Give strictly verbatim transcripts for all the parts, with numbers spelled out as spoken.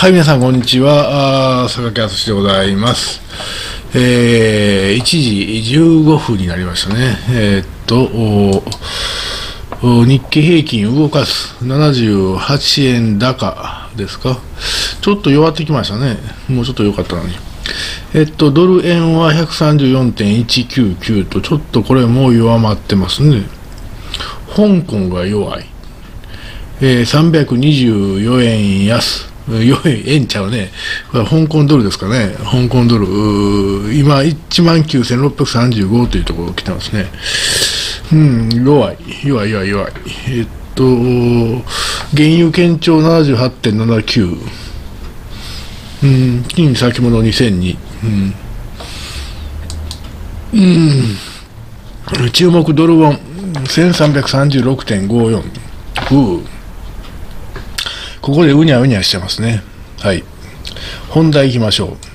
はい、皆さん、こんにちは。あー榊敦でございます。えー、いちじじゅうごふんになりましたね。えー、っと、日経平均動かすななじゅうはちえん高ですか。ちょっと弱ってきましたね。もうちょっと良かったのに。えっと、ドル円は ひゃくさんじゅうよんてんいちきゅうきゅう と、ちょっとこれもう弱まってますね。香港が弱い。えー、さんびゃくにじゅうよえん安。よえん円ちゃうね。これは香港ドルですかね。香港ドル。今、いちまんきゅうせんろっぴゃくさんじゅうごというところ来てますね。うん、弱い。弱い、弱い、弱い。えっと、原油堅調 ななじゅうはちてんななきゅう。うん、金先物にせんに。うん。うん。注目ドルウォン せんさんびゃくさんじゅうろくてんごよん。うー。ここでうにゃうにゃしてますね。はい。本題行きましょう。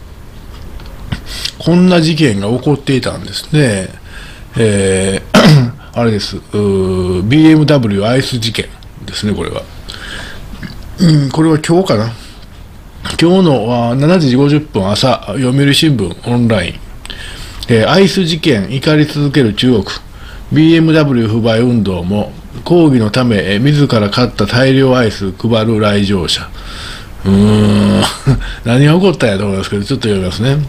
こんな事件が起こっていたんですね。えー、あれです。ビーエムダブリュー アイス事件ですね、これは。うん、これは今日かな。今日のしちじごじゅっぷん朝、読売新聞オンライン。えー、アイス事件、怒り続ける中国。ビーエムダブリュー 不買運動も、抗議のため、えー、自ら買った大量アイス配る来場者。うーん、何が起こったんやと思いますけど、ちょっと読みますね。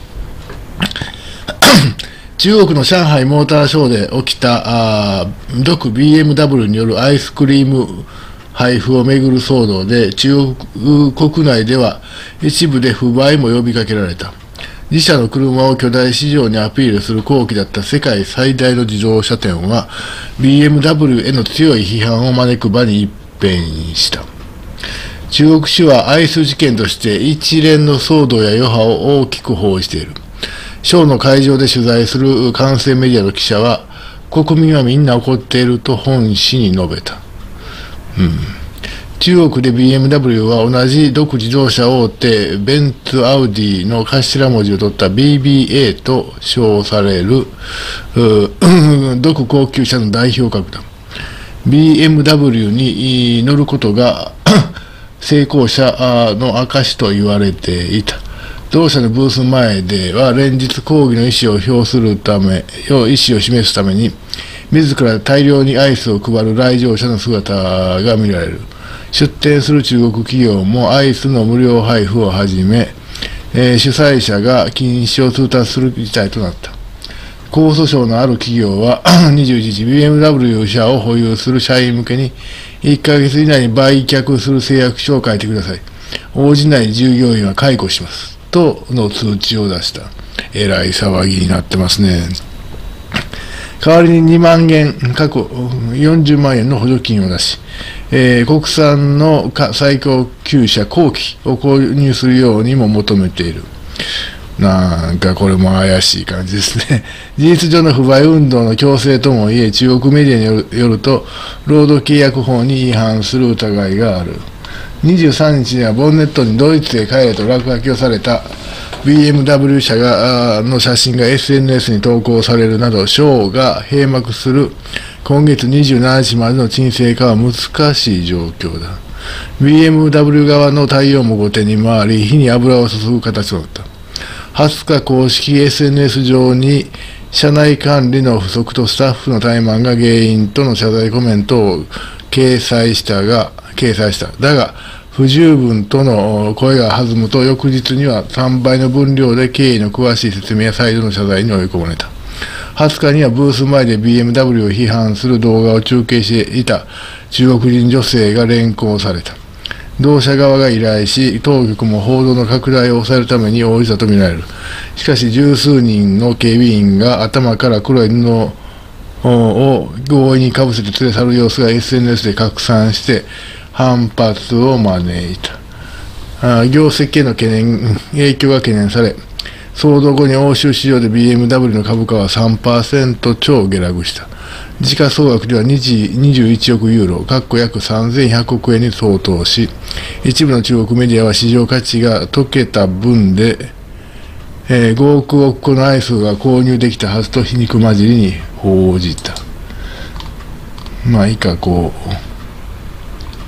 中国の上海モーターショーで起きた、あ毒 ビーエムダブリュー によるアイスクリーム配布をめぐる騒動で、中国国内では一部で不買も呼びかけられた。自社の車を巨大市場にアピールする好機だった世界最大の自動車店は ビーエムダブリュー への強い批判を招く場に一変した。中国紙はアイス事件として一連の騒動や余波を大きく報じている。ショーの会場で取材する関西メディアの記者は、国民はみんな怒っていると本紙に述べた。うん、中国で ビーエムダブリュー は同じ独自動車大手ベンツ・アウディの頭文字を取った ビービーエー と称される独高級車の代表格だ。ビーエムダブリュー に乗ることが成功者の証と言われていた。同社のブース前では連日抗議の意思を表するため、意思を示すために、自ら大量にアイスを配る来場者の姿が見られる。出展する中国企業もアイスの無料配布をはじめ、えー、主催者が禁止を通達する事態となった。江蘇省のある企業はにじゅういちにち ビーエムダブリュー 車を保有する社員向けにいっかげつ以内に売却する誓約書を書いてください。応じない従業員は解雇します。との通知を出した。えらい騒ぎになってますね。代わりににまんえん、過去よんじゅうまんえんの補助金を出し、えー、国産の最高級車後期を購入するようにも求めている。なんかこれも怪しい感じですね。事実上の不買運動の強制ともいえ、中国メディアによる、よると、労働契約法に違反する疑いがある。にじゅうさんにちにはボンネットにドイツへ帰れと落書きをされた ビーエムダブリュー 社がの写真が エスエヌエス に投稿されるなど、ショーが閉幕する今月にじゅうしちにちまでの沈静化は難しい状況だ。ビーエムダブリュー 側の対応も後手に回り、火に油を注ぐ形となった。はつか公式 エスエヌエス 上に社内管理の不足とスタッフの怠慢が原因との謝罪コメントを掲載したが、掲載した。だが、不十分との声が弾むと、翌日にはさんばいの分量で経緯の詳しい説明や再度の謝罪に追い込まれた。はつかにはブース前で ビーエムダブリュー を批判する動画を中継していた中国人女性が連行された。同社側が依頼し、当局も報道の拡大を抑えるために応じたとみられる。しかし、十数人の警備員が頭から黒い布を強引にかぶせて連れ去る様子が エスエヌエス で拡散して反発を招いた。業績への懸念、影響が懸念され、騒動後に欧州市場で ビーエムダブリュー の株価は さんパーセント 超下落した。時価総額ではにじゅういちおくユーロ、約さんぜんひゃくおくえんに相当し、一部の中国メディアは市場価値が溶けた分で、えー、ごおくおく個のアイスが購入できたはずと皮肉交じりに報じた。まあ以下こう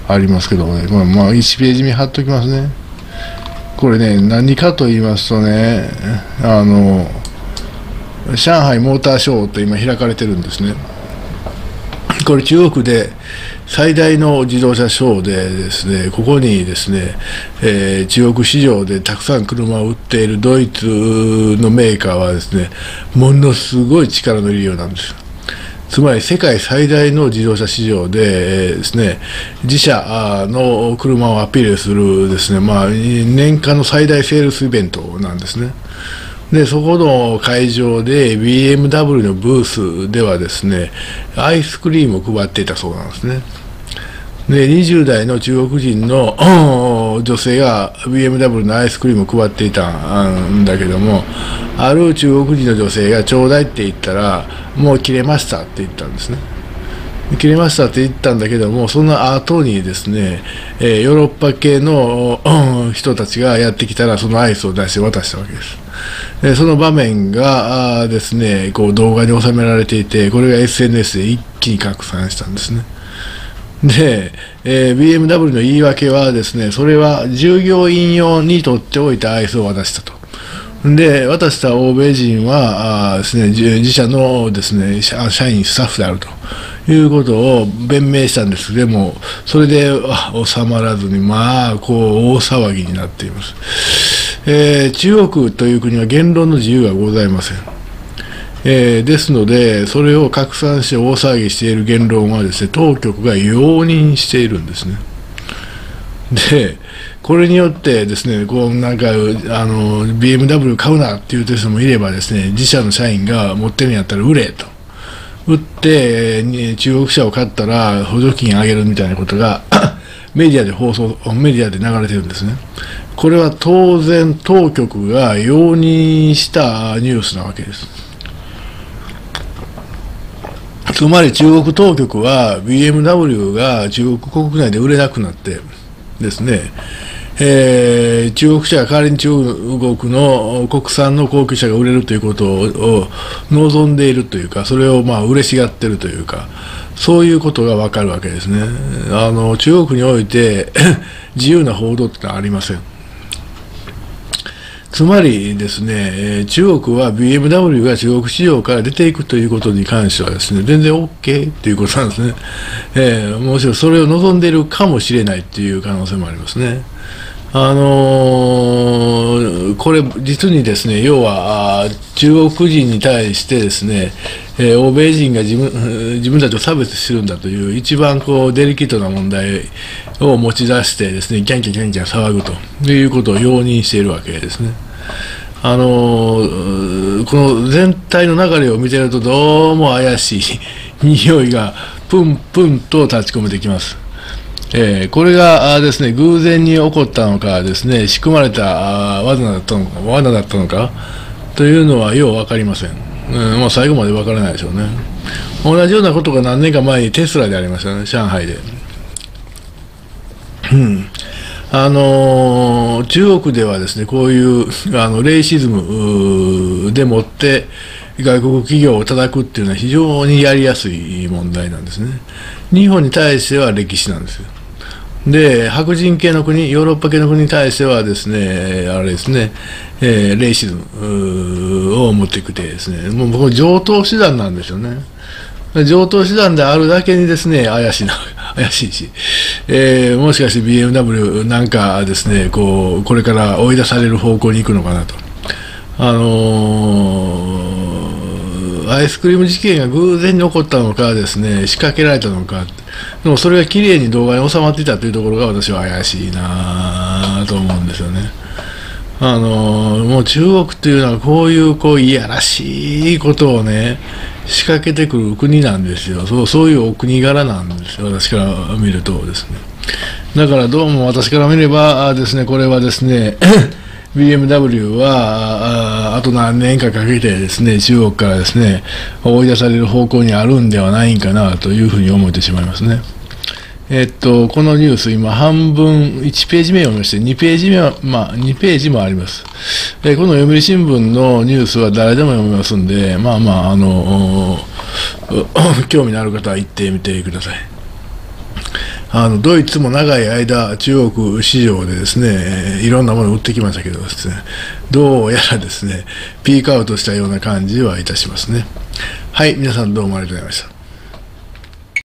ありますけどね、まあ、まあいちページ目貼っときますね。これね、何かと言いますとね、あの上海モーターショーと今開かれてるんですね。これ中国で最大の自動車ショーでですね、ここにですね、えー、中国市場でたくさん車を売っているドイツのメーカーはですね、ものすごい力の入れようなんです。つまり世界最大の自動車市場で、えー、ですね、自社の車をアピールするですね、まあ、年間の最大セールスイベントなんですね。でそこの会場で ビーエムダブリュー のブースではですね、アイスクリームを配っていたそうなんですね。でにじゅう代の中国人の女性が ビーエムダブリュー のアイスクリームを配っていたんだけども、ある中国人の女性がちょうだいって言ったら、もう切れましたって言ったんですね。切れましたって言ったんだけども、その後にですね、えー、ヨーロッパ系の人たちがやってきたら、そのアイスを出して渡したわけです。でその場面があですね、こう動画に収められていて、これが エスエヌエス で一気に拡散したんですね。で、えー、ビーエムダブリュー の言い訳はですね、それは従業員用に取っておいたアイスを渡したと。で渡した欧米人はあですね、自社のですね、社員スタッフであるということを弁明したんです。でもそれで収まらずに、まあこう大騒ぎになっています。えー、中国という国は言論の自由がございません。えー、ですので、それを拡散して大騒ぎしている言論はですね、当局が容認しているんですね。で、これによってですね、こうなんかあの ビーエムダブリュー 買うなっていう人もいればですね、自社の社員が持ってるんやったら売れと。売って中国車を買ったら補助金あげるみたいなことがメディアで放送、メディアで流れてるんですね。これは当然当局が容認したニュースなわけです。つまり中国当局は ビーエムダブリュー が中国国内で売れなくなってですね、えー、中国車が代わりに中国の国産の高級車が売れるということを望んでいるというか、それをまあ嬉しがっているというか、そういうことが分かるわけですね。あの中国において自由な報道ってのはありません。つまりですね、中国は ビーエムダブリュー が中国市場から出ていくということに関してはですね、全然 OK ということなんですね。えー、むしろそれを望んでいるかもしれないという可能性もありますね。あのー、これ実にですね、要は中国人に対してですね、えー、欧米人が自分、自分たちを差別してるんだという一番こうデリケートな問題を持ち出してですね、キャンキャンキャンキャン騒ぐということを容認しているわけですね。あのー、この全体の流れを見ているとどうも怪しい匂いがプンプンと立ち込めてきます。えー、これがですね、偶然に起こったのかですね、仕組まれた罠だったのか、罠だったのかというのはよう分かりません。うん、まあ、最後まで分からないでしょうね。同じようなことが何年か前にテスラでありましたね、上海で。うんあのー、中国ではですね、こういうあのレイシズムでもって外国企業を叩くっていうのは非常にやりやすい問題なんですね。日本に対しては歴史なんですよ。で、白人系の国、ヨーロッパ系の国に対してはですね、あれですね、えー、レイシズムを持ってきてですね、もう僕常套手段なんですよね。常套手段であるだけにですね、怪しいな、怪しいし、えー、もしかして ビーエムダブリュー なんかですね、こう、これから追い出される方向に行くのかなと。あのー、アイスクリーム事件が偶然に起こったのかですね、仕掛けられたのか、でもそれがきれいに動画に収まっていたというところが私は怪しいなと思うんですよね。あのー、もう中国というのはこういうこういやらしいことをね、仕掛けてくる国なんですよ。そう、そういうお国柄なんですよ、私から見るとですね。だからどうも私から見ればですね、これはですねビーエムダブリュー は あ, あと何年かかけてですね、中国からですね追い出される方向にあるんではないかなというふうに思ってしまいますね。えっと、このニュース、今、半分、いちページ目を読みまして、にページ目は、まあ、にページもあります。えー、この読売新聞のニュースは誰でも読めますんで、まあまあ、あの、興味のある方は行ってみてください。 あのドイツも長い間、中国市場でですね、いろんなものを売ってきましたけどですね、どうやらですね、ピークアウトしたような感じはいたしますね。はい、皆さんどうもありがとうございました。